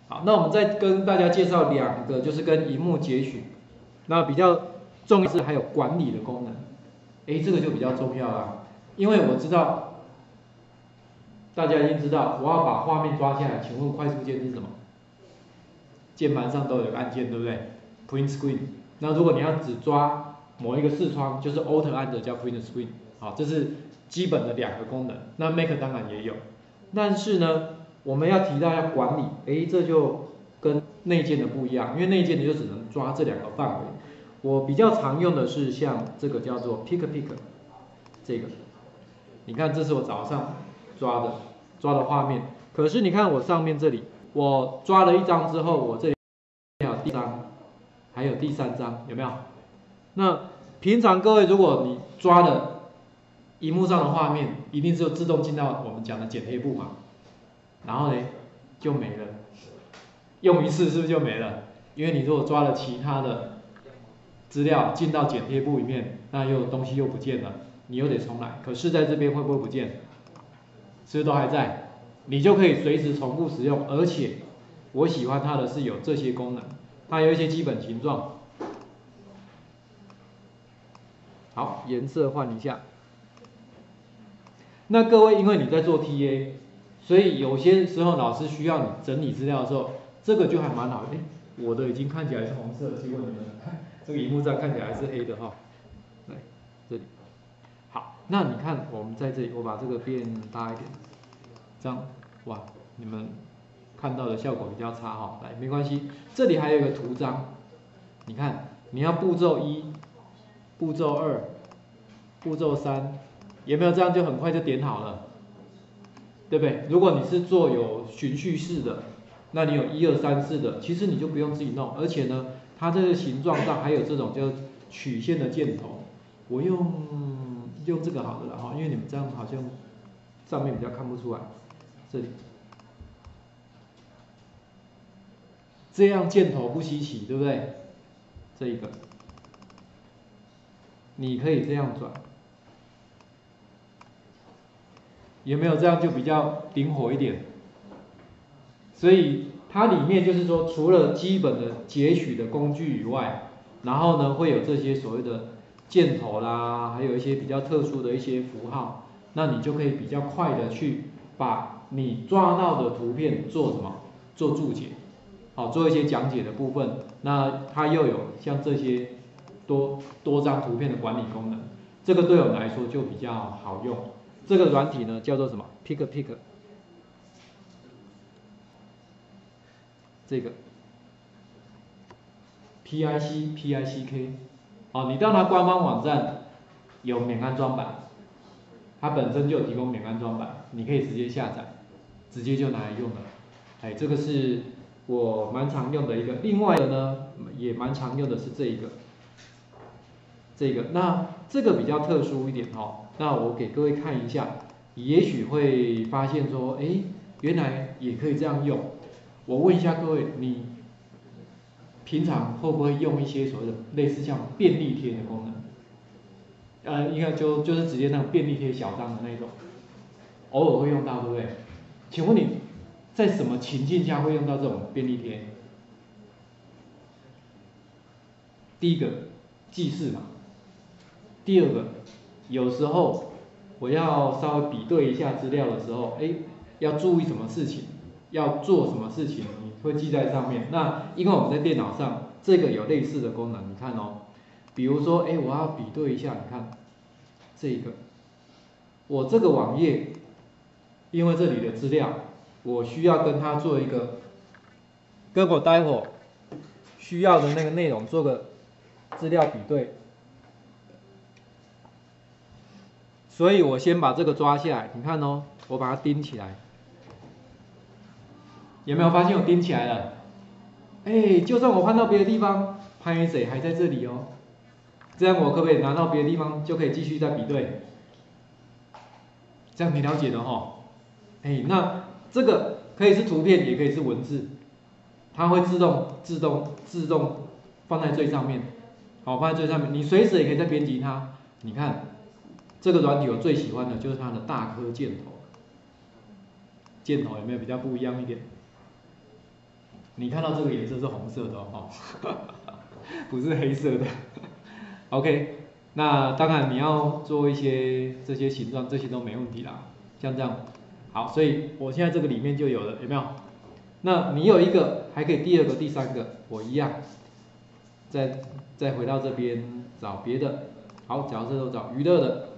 好，那我们再跟大家介绍2个，就是跟萤幕截取，那比较重要是还有管理的功能。这个就比较重要啦，因为我知道大家一定知道，我要把画面抓下来，请问快速键是什么？键盘上都有个按键，对不对 ？Print Screen。那如果你要只抓某一个视窗，就是 Alt 按着叫 Print Screen。好，这是基本的2个功能。那 Make 当然也有，但是呢，我们要提到要管理，这就跟内建的不一样，因为内建的就只能抓这2个范围。我比较常用的是像这个叫做 Pick， 这个，你看这是我早上抓的画面，可是你看我上面这里，我抓了1张之后，我这里还有第2张，还有第3张，有没有？那平常各位如果你抓的萤幕上的画面，一定是自动进到我们讲的剪贴簿嘛，然后呢就没了，用一次是不是就没了？因为你如果抓了其他的资料进到剪贴簿里面，那东西又不见了，你又得重来。可是在这边会不会不见？是不是都还在？你就可以随时重复使用，而且我喜欢它的是有这些功能，它有一些基本形状。好，颜色换一下。那各位，因为你在做 TA， 所以有些时候老师需要你整理资料的时候，这个就还蛮好的。我的已经看起来是红色的，结果你们看这个萤幕上看起来还是黑的哈。来，这里。好，那你看我们在这里，我把这个变大一点，这样，哇，你们看到的效果比较差哈。来，没关系，这里还有一个图章，你看，你要步骤1、步骤2、步骤3，有没有这样就很快就点好了，对不对？如果你是做有循序式的，那你有1、2、3、4的，其实你就不用自己弄，而且呢，它这个形状上还有这种叫曲线的箭头，我用这个好了啦哈，因为你们这样好像上面比较看不出来，这里这样箭头不稀奇，对不对？这一个你可以这样转，有没有这样就比较灵活一点？所以它里面就是说，除了基本的截取的工具以外，然后呢会有这些所谓的箭头啦，还有一些比较特殊的一些符号，那你就可以比较快的去把你抓到的图片做什么？做注解，好，做一些讲解的部分。那它又有像这些多张图片的管理功能，这个对我们来说就比较好用。这个软体呢叫做什么 ？Pick， 这个 PICK， 好，你到它官方网站有免安装版，它本身就有提供免安装版，你可以直接下载，直接就拿来用了。这个是我蛮常用的一个。另外的呢，也蛮常用的是这一个，那这个比较特殊一点哈。那我给各位看一下，也许会发现说，原来也可以这样用。我问一下各位，你平常会不会用一些所谓的类似像便利贴的功能？应该就是直接那种便利贴小张的那种，偶尔会用到，对不对？请问你在什么情境下会用到这种便利贴？第一个，记事嘛。第二个，有时候我要稍微比对一下资料的时候，要注意什么事情，要做什么事情，你会记在上面。那因为我们在电脑上，这个有类似的功能，你看哦，比如说，我要比对一下，你看这个，我这个网页，因为这里的资料，我需要跟它做一个，跟我待会儿需要的那个内容做个资料比对。所以我先把这个抓下来，你看哦，我把它钉起来，有没有发现我钉起来了？就算我换到别的地方，拍谁还在这里哦，这样我可不可以拿到别的地方就可以继续再比对？这样你了解的哈？那这个可以是图片，也可以是文字，它会自动放在最上面，好，放在最上面，你随时也可以再编辑它。你看。这个软体我最喜欢的就是它的大颗箭头，箭头有没有比较不一样一点？ 你看到这个颜色是红色的哦，不是黑色的。OK， 那当然你要做一些这些形状，这些都没问题啦。像这样，好，所以我现在这个里面就有了，有没有？那你有一个，还可以第二个、第三个，我一样，再回到这边找别的。好，角色都找娱乐的。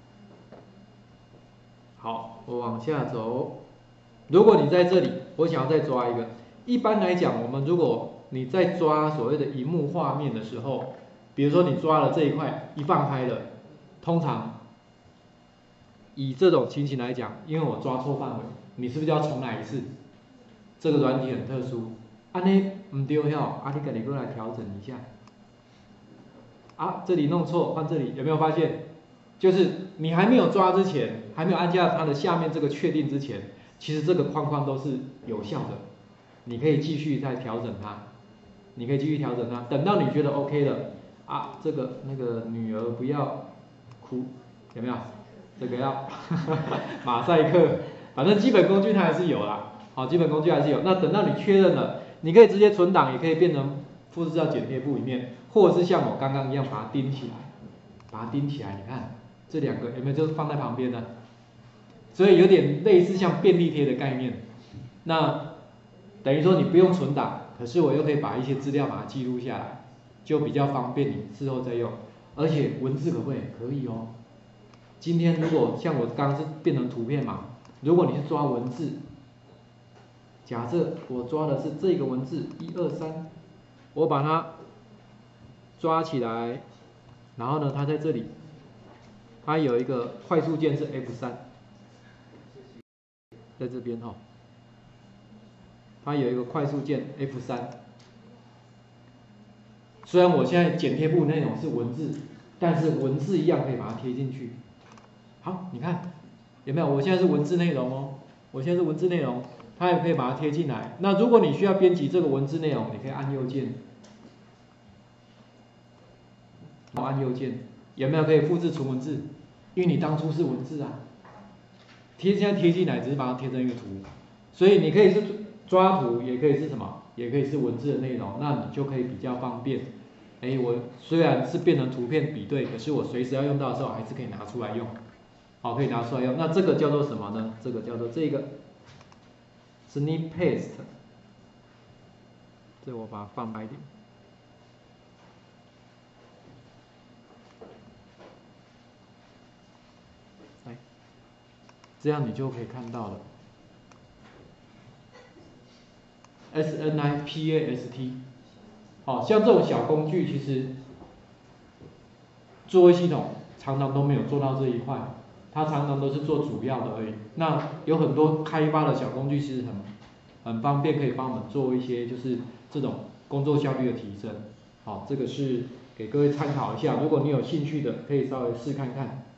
好，我往下走。如果你在这里，我想要再抓一个。一般来讲，我们如果你在抓所谓的萤幕画面的时候，比如说你抓了这一块，一放开了，通常以这种情形来讲，因为我抓错范围，你是不是就要重来一次？这个软体很特殊，安尼唔对吼，你自己过来调整一下。啊，这里弄错，换这里，有没有发现？就是你还没有抓之前，还没有按下它的下面这个确定之前，其实这个框框都是有效的，你可以继续再调整它，你可以继续调整它，等到你觉得 OK 了，啊，这个那个女儿不要哭，有没有？这个要马赛克，反正基本工具它还是有啦，好，基本工具还是有。那等到你确认了，你可以直接存档，也可以变成复制到剪贴簿里面，或者是像我刚刚一样把它钉起来，把它钉起来，你看。这两个有没有就是放在旁边呢？所以有点类似像便利贴的概念。那等于说你不用存档，可是我又可以把一些资料把它记录下来，就比较方便你之后再用。而且文字可不可以？可以哦。今天如果像我刚刚是变成图片嘛，如果你是抓文字，假设我抓的是这个文字1、2、3，我把它抓起来，然后呢，它在这里。它有一个快速键是 F3， 在这边哈，它有一个快速键 F3。虽然我现在剪贴簿内容是文字，但是文字一样可以把它贴进去。好，你看有没有？我现在是文字内容哦，我现在是文字内容，它也可以把它贴进来。那如果你需要编辑这个文字内容，你可以按右键，按右键，有没有可以复制存文字？因为你当初是文字啊，现在贴进来只是把它贴成一个图，所以你可以是抓图，也可以是什么，也可以是文字的内容，那你就可以比较方便。我虽然是变成图片比对，可是我随时要用到的时候还是可以拿出来用，好，可以拿出来用。那这个叫做什么呢？这个叫做这个 Snip Paste， 这我把它放大一点。这样你就可以看到了 ，SNIPAST， 好，像这种小工具，其实作业系统常常都没有做到这一块，它常常都是做主要的而已。那有很多开发的小工具，其实很方便，可以帮我们做一些就是这种工作效率的提升。好，这个是给各位参考一下，如果你有兴趣的，可以稍微试看看。